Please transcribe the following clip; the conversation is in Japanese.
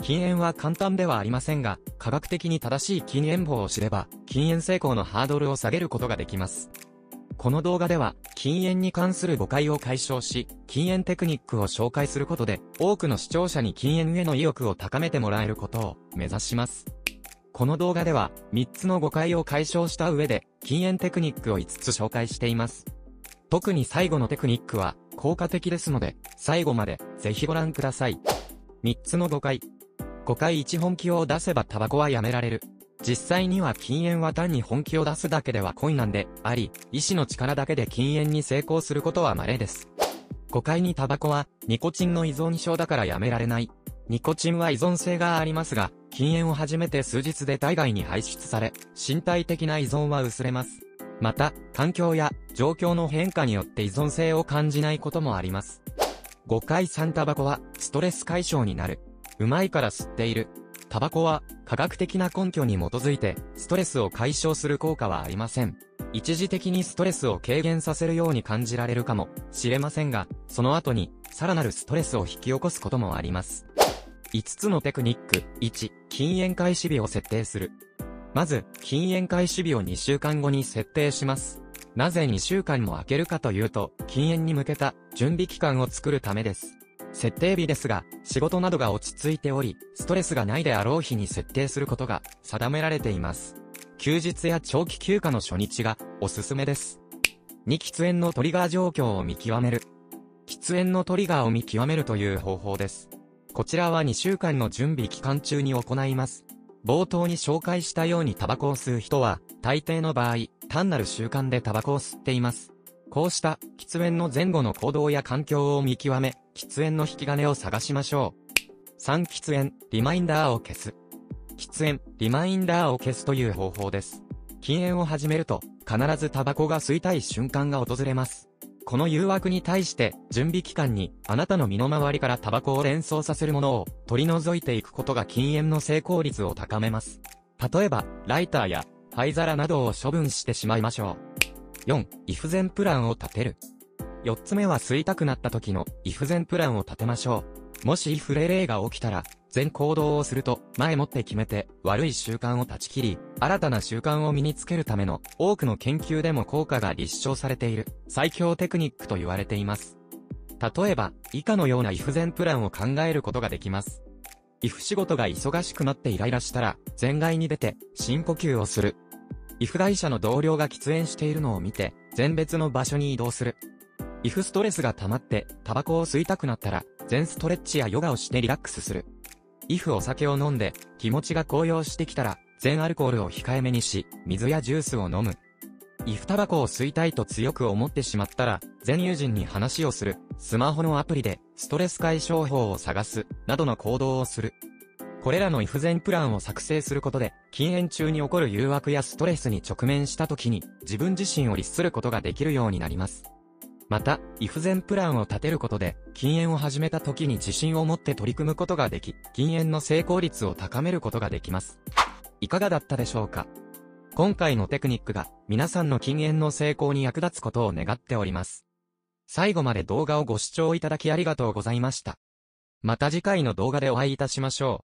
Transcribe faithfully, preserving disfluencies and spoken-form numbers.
禁煙は簡単ではありませんが、科学的に正しい禁煙法を知れば、禁煙成功のハードルを下げることができます。この動画では、禁煙に関する誤解を解消し、禁煙テクニックを紹介することで、多くの視聴者に禁煙への意欲を高めてもらえることを目指します。この動画では、みっつの誤解を解消した上で、禁煙テクニックをいつつ紹介しています。特に最後のテクニックは、効果的ですので、最後まで、ぜひご覧ください。みっつの誤解。誤解いち本気を出せばタバコはやめられる。実際には禁煙は単に本気を出すだけでは困難であり、意志の力だけで禁煙に成功することは稀です。誤解にタバコは、ニコチンの依存症だからやめられない。ニコチンは依存性がありますが、禁煙を始めて数日で体外に排出され、身体的な依存は薄れます。また、環境や状況の変化によって依存性を感じないこともあります。誤解さんタバコは、ストレス解消になる。うまいから吸っている。タバコは、科学的な根拠に基づいて、ストレスを解消する効果はありません。一時的にストレスを軽減させるように感じられるかもしれませんが、その後に、さらなるストレスを引き起こすこともあります。いつつのテクニック。いち、禁煙開始日を設定する。まず、禁煙開始日をにしゅうかんごに設定します。なぜにしゅうかんも空けるかというと、禁煙に向けた準備期間を作るためです。設定日ですが、仕事などが落ち着いており、ストレスがないであろう日に設定することが定められています。休日や長期休暇の初日がおすすめです。に、喫煙のトリガー状況を見極める。喫煙のトリガーを見極めるという方法です。こちらはにしゅうかんの準備期間中に行います。冒頭に紹介したようにタバコを吸う人は、大抵の場合、単なる習慣でタバコを吸っています。こうした喫煙の前後の行動や環境を見極め、喫煙の引き金を探しましょう。さん、喫煙、リマインダーを消す。喫煙、リマインダーを消すという方法です。禁煙を始めると、必ずタバコが吸いたい瞬間が訪れます。この誘惑に対して、準備期間に、あなたの身の回りからタバコを連想させるものを取り除いていくことが禁煙の成功率を高めます。例えば、ライターや灰皿などを処分してしまいましょう。よん、イフゼンプランを立てる。よっつめは吸いたくなった時のイフゼンプランを立てましょう。もしイフレレーが起きたら、全行動をすると前もって決めて悪い習慣を断ち切り、新たな習慣を身につけるための多くの研究でも効果が立証されている最強テクニックと言われています。例えば、以下のようなイフゼンプランを考えることができます。イフ仕事が忙しくなってイライラしたら、全外に出て深呼吸をする。イフ会社の同僚が喫煙しているのを見て、全別の場所に移動する。イフストレスが溜まって、タバコを吸いたくなったら、全ストレッチやヨガをしてリラックスする。イフお酒を飲んで、気持ちが高揚してきたら、全アルコールを控えめにし、水やジュースを飲む。イフタバコを吸いたいと強く思ってしまったら、全友人に話をする。スマホのアプリで、ストレス解消法を探す。などの行動をする。これらのイフゼンプランを作成することで、禁煙中に起こる誘惑やストレスに直面した時に、自分自身を律することができるようになります。また、イフゼンプランを立てることで、禁煙を始めた時に自信を持って取り組むことができ、禁煙の成功率を高めることができます。いかがだったでしょうか？今回のテクニックが、皆さんの禁煙の成功に役立つことを願っております。最後まで動画をご視聴いただきありがとうございました。また次回の動画でお会いいたしましょう。